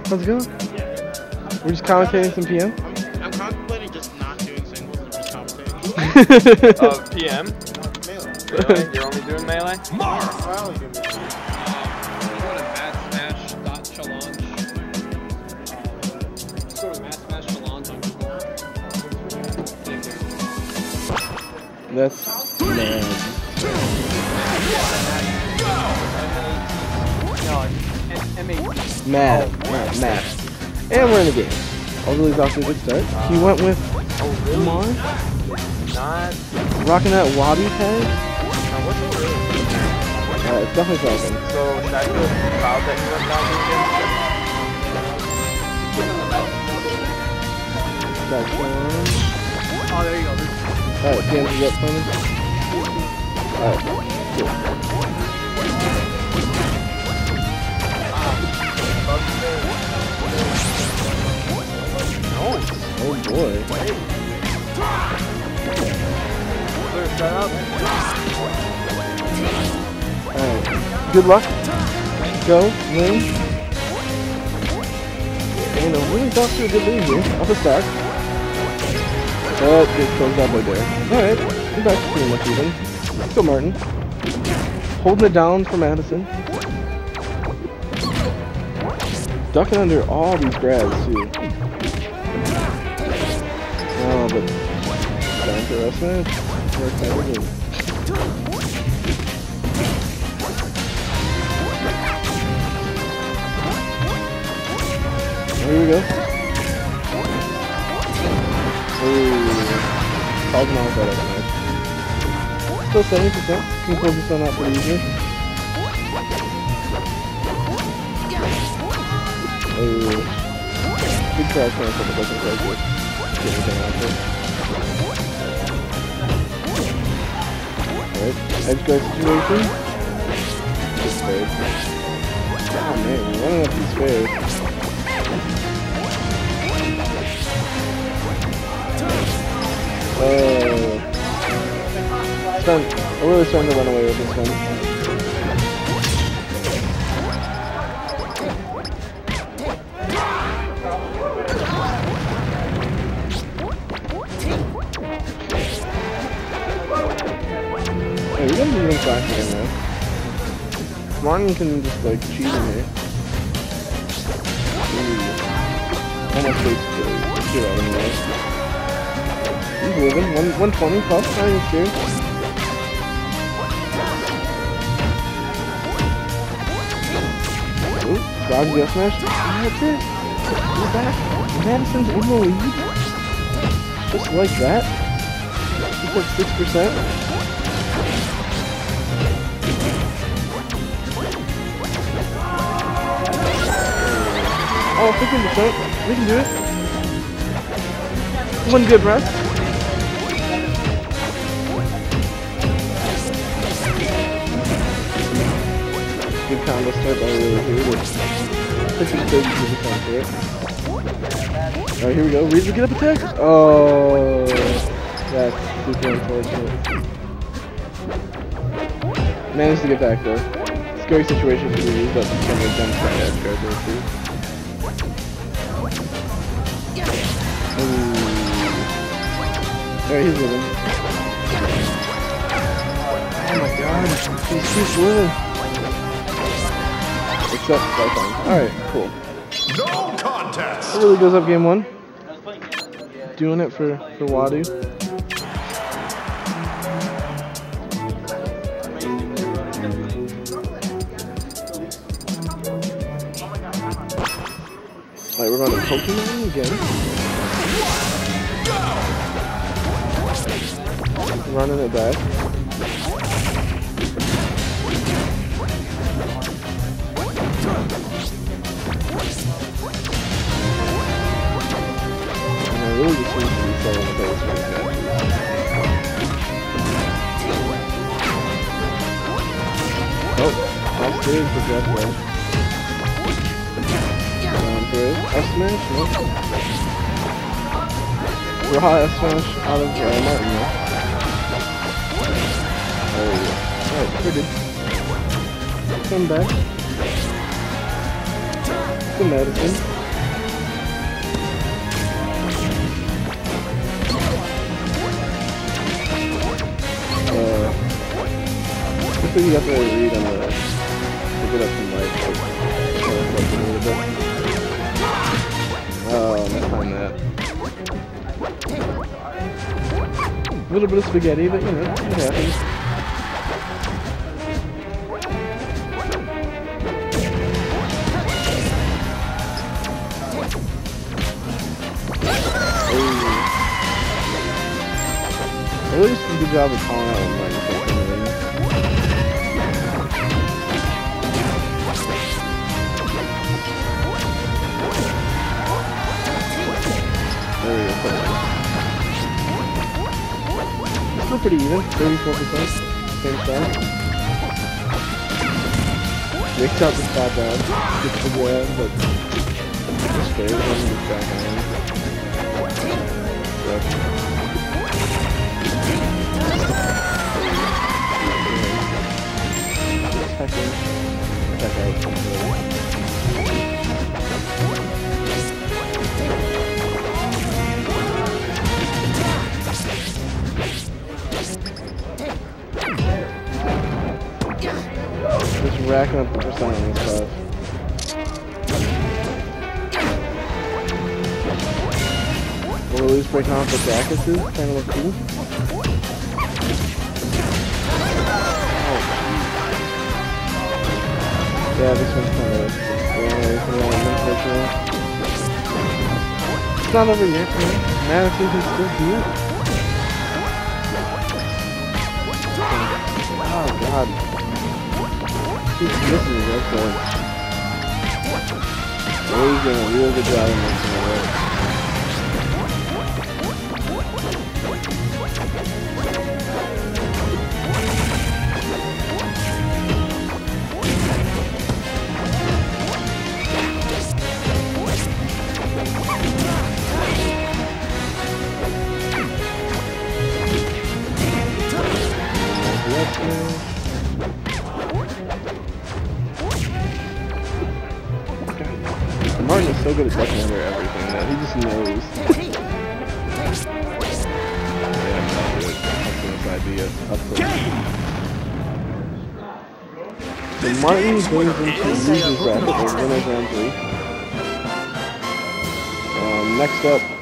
How's it going? We're just commentating some PM? I'm contemplating just not doing singles and just commentating. PM? Melee. Really? You're only doing melee? I only do melee. Go to madsmash.challenge. Go to madsmash.challenge on Google. That's mad. Mad. Mad. And we're in the game. ORLY's off to a good start. He went with Mar. Not. Rocking that Wabi tag. What's ORLY? It's definitely something. So, should I feel proud that you went down to That's Oh, there you go. alright, James, you got playing? Alright, cool. Oh boy. Alright. Good luck. Go. Win. And ORLY's off to a good lead here. Off the start. But gets closed out by there. Alright. We're back to pretty much even. Let's go, Martin. Holding it down for Madison. Ducking under all these grabs, too. Oh, but time for us, man. Works everything. Here we go. Ooh. Called him out better than that. Still 70%. Can close this one out pretty easily. Ooh. Good crash cancel, but doesn't quite good. Get anything out of it. Alright, edge guard situation. Just fade. Oh man, we're running up these fades. I'm really starting to run away with this one. Hey, we're gonna be even faster than that. Martin can just like cheat in here. Ooh. Almost takes the get out of the way. He's moving. 120 plus. Not even scared. Ooh, dodge the F smash. That's it. We're back. Madison's in the lead. Just like that. He's at 6%. Oh, 15%. We can do it. One good breath. Good combo start by ORLY here. Puts his 32% for it. Alright, here we go. Reason get up attack. Oh, that's super unfortunate. Managed to get back though. Scary situation for me, but some of the jump shot edge guard there too. Alright, he's living. Oh my god, he's living. Except Python. Alright, cool. No contest! ORLY goes up game 1. Doing it for Wadu. Alright, we're going to Pokemon again. Running it back. And I really just need to be selling the base right now. Oh, off stage for Jeff Rush. Down through. F smash? Nope. Raw F smash out of Martin though. Alright, pretty good. Come back. To Madison. sure you got the right read on the to get up some light. Oh, let's find that. A little bit of spaghetti, but you know, it happens. At least a good job of calling out when Martin something. There we go. Still pretty even, 34%. Same stuff. Mix out the spot down. Gets the grab, but just fair when he gets back on. Check out. Just racking up the percent on this stuff. ORLY's breaking off the brackets is kind of look cool. Yeah, this one's kind of unfortunate. It's not over yet, man. Madison can still do it. Oh god. He's missing his excellent. ORLY's doing a real good job of mixing it up. Martin is so good at ducking under everything that he just knows. Yeah, I'm not good. That's this idea. So Martin brings into losers bracket or winners round 3. Next up,